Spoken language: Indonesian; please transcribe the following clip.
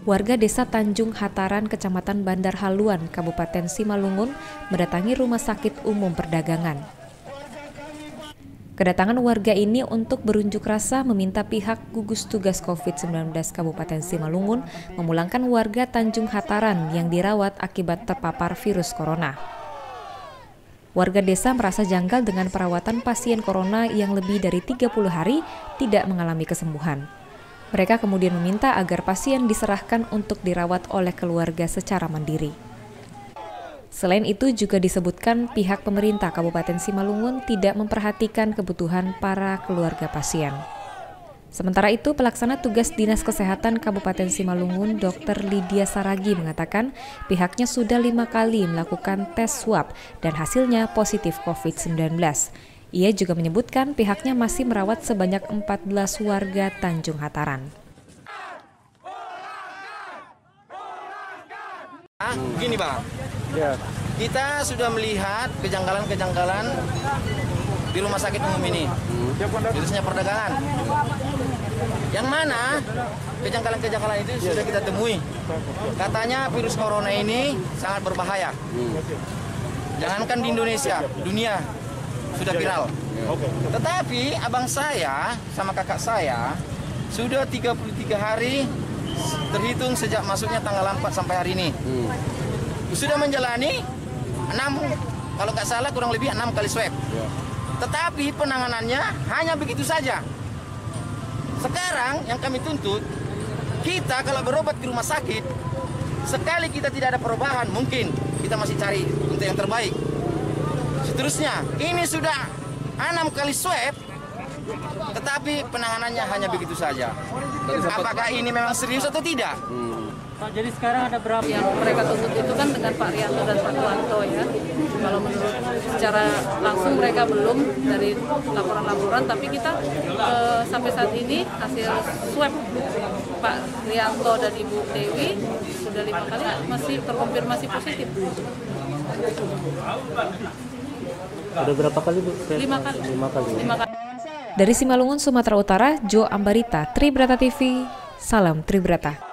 Warga Desa Tanjung Hataran, Kecamatan Bandar Haluan, Kabupaten Simalungun, mendatangi Rumah Sakit Umum Perdagangan. Kedatangan warga ini untuk berunjuk rasa meminta pihak gugus tugas COVID-19 Kabupaten Simalungun memulangkan warga Tanjung Hataran yang dirawat akibat terpapar virus corona. Warga desa merasa janggal dengan perawatan pasien corona yang lebih dari 30 hari tidak mengalami kesembuhan. Mereka kemudian meminta agar pasien diserahkan untuk dirawat oleh keluarga secara mandiri. Selain itu juga disebutkan pihak pemerintah Kabupaten Simalungun tidak memperhatikan kebutuhan para keluarga pasien. Sementara itu, pelaksana tugas Dinas Kesehatan Kabupaten Simalungun, Dr. Lydia Saragi mengatakan pihaknya sudah 5 kali melakukan tes swab dan hasilnya positif COVID-19. Ia juga menyebutkan pihaknya masih merawat sebanyak 14 warga Tanjung Hataran. Begini Bang, kita sudah melihat kejanggalan-kejanggalan di rumah sakit umum ini, virusnya perdagangan. Yang mana kejanggalan-kejanggalan itu sudah kita temui. Katanya virus corona ini sangat berbahaya. Jangankan di Indonesia, dunia sudah viral. Tetapi abang saya sama kakak saya sudah 33 hari terhitung sejak masuknya tanggal 4 sampai hari ini. Sudah menjalani 6, kalau nggak salah kurang lebih 6 kali swab. Tetapi penanganannya hanya begitu saja. Sekarang yang kami tuntut, kita kalau berobat di rumah sakit, sekali kita tidak ada perubahan, mungkin kita masih cari untuk yang terbaik. Seterusnya, ini sudah 6 kali swab, tetapi penanganannya hanya begitu saja. Apakah ini memang serius atau tidak? Pak, jadi sekarang ada berapa yang mereka tuntut itu kan dengan Pak Rianto dan Pak Tuanto ya. Kalau menurut secara langsung mereka belum dari laporan-laporan, tapi kita sampai saat ini hasil swab Pak Rianto dan Ibu Dewi sudah 5 kali masih terkonfirmasi positif. Sudah berapa kali Bu? 5 kali. 5 kali. 5 kali. Dari Simalungun, Sumatera Utara, Jo Ambarita, Tribrata TV, salam Tribrata.